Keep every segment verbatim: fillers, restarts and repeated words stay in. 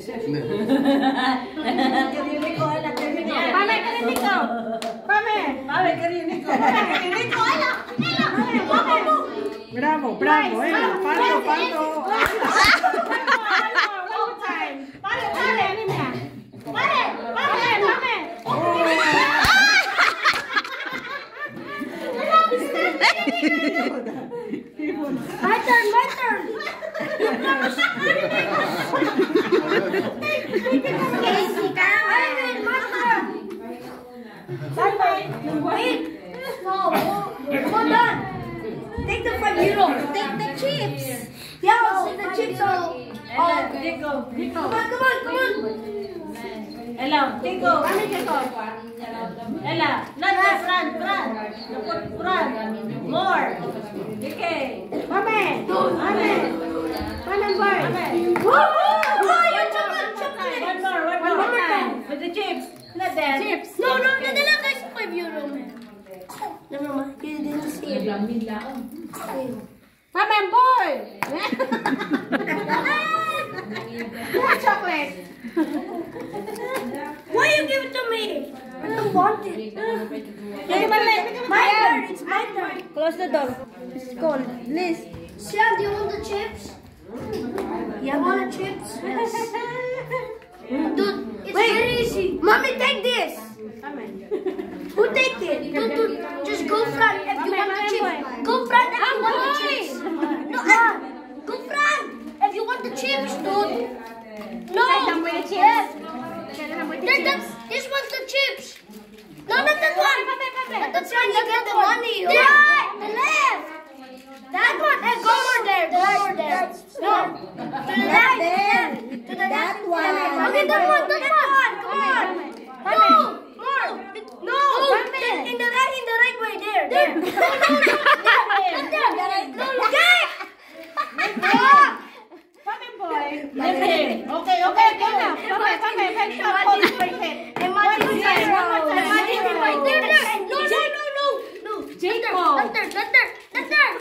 Karinig ko, ala, karinig ko. Pame, karinig ko. Pame. Pame, karinig ko. Karinig ko, ala. Bravo, bravo, eh. Pato, pato. One time. Pare, pare, ano niya? Pare, pare, pame. My turn, my turn. Bye bye. Wait. No, hold on. Take the five euro. Take the chips. Yeah, I'll take the chips. Oh, Rico, Rico. Come on, come on, come on. Hello, Rico. Ano Rico? Ella, not the front, front. The front. More. Okay. Mame. Mame. Mame, boy. Woo! Oh, you chocolate, chocolate. One more, one more. One more time. With the chips. Not that. Chips. No, no, no, no, guys. five euro, man. Never mind. You didn't see it. Mame, boy. More chocolate. Why you give it to me? I don't want it. Okay, my turn. It's my turn. Close the door. It's cold. Liz. Sian, do you want the chips? Yeah, I want the chips. Yes. Dude, it's Wait. very easy. Mommy, take this. Who take it? Dude, dude, just go front if you want the chips. Go front if you want the chips. No, uh, go front if you want the chips, dude. No. Yes. This, this one's the chips. No, not that one. Not that one. You get the money. The right, the left. That one. And go over there. Go over there. No. To the left. To the that one. Okay, that one. That one. Come on. No. More. No. In the right. In the right way. There. There. No. No. No. No. Okay. Okay, okay, okay, okay now. Okay, okay, okay, stop. Hold it, break it. Imagine there. Imagine right there, there. No, no, no, no. No. Not there, not there, not there.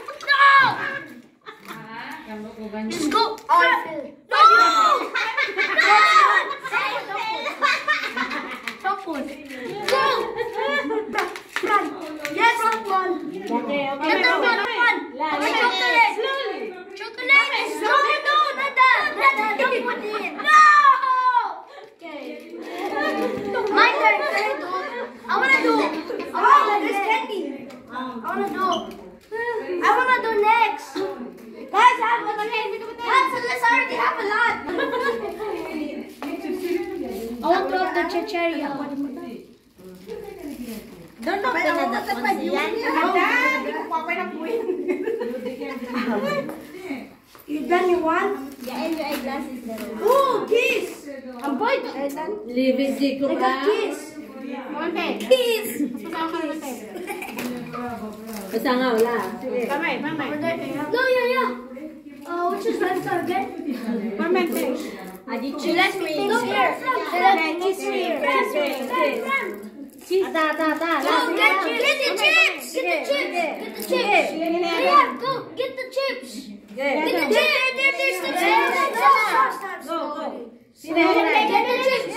No. Just go. No. Top one. Go. Run. Yes, top one. Okay, okay. Get the one, one. Chocolate. Slowly. Chocolate. No, no, not that. Not that. Don't put it. No. Okay. My turn. I wanna do. I wanna do this candy. I wanna do. I wanna do next. Guys, I have a lot. Guys, let's already have a lot. I want to have the chicheria. Don't know na that one yan. You done your one? Yeah, and your eyeglasses there. Oh, kiss! Ang boy! Leave it, Jacob. I got kiss. Kiss! Basta nga, wala. Pamay, pamay. No, yeah, yeah. Uh, which is left side again? Pamay, fish. She left me here. Kiss here. Kiss here. Da, da, da. Go, get, get the chips! Get the chips! Get the chips! Yeah, go, get the chips! Get the chips! Get the chips! Go, go. Get the chips!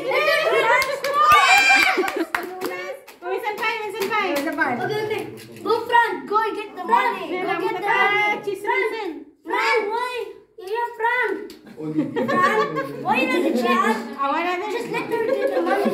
Okay, okay. Go front. Go and get the money. Go get the money. Front. Front. Why? Yeah, front. Front. Why not the chips? Just let her get the money.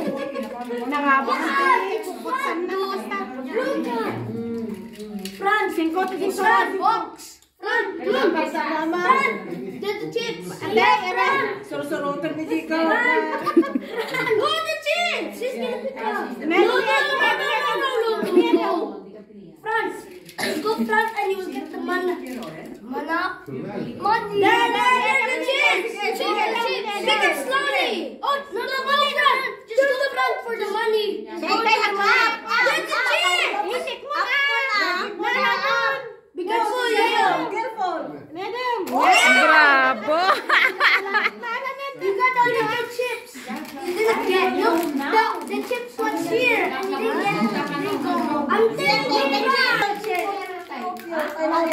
Front. Front. Box. Front. Front. Get the chips. Suru-surutan ni Chico. Go the chips. She's gonna pick up. No, no, no, no, no, no, no. Front. Go front and you will get the money. Money. Money. There, there, there, the chips. The chips, the chips. Take it slowly. Oh, no, no, go front. Just go the front for the money. Get the chips. Music mo na. Be careful, yeah. Careful. Madam. Bravo! You got all the good chips. You didn't get no, no, the chips was here. And you didn't get I'm telling you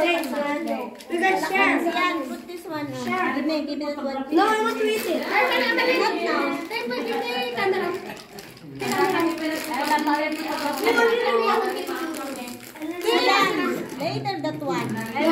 You guys share. Put this one. Share. Give me, give me this one. No, I want to eat it. Later that one.